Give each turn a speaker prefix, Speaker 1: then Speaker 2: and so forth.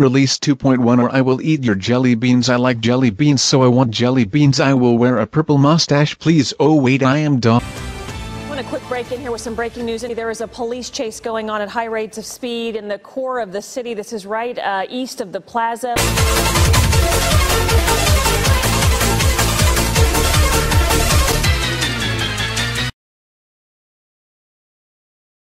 Speaker 1: Release 2.1 or I will eat your jelly beans. I like jelly beans, so I want jelly beans. I will wear a purple mustache, please. Oh wait, I am dumb.
Speaker 2: I want a quick break in here with some breaking news. There is a police chase going on at high rates of speed in the core of the city. This is right east of the plaza.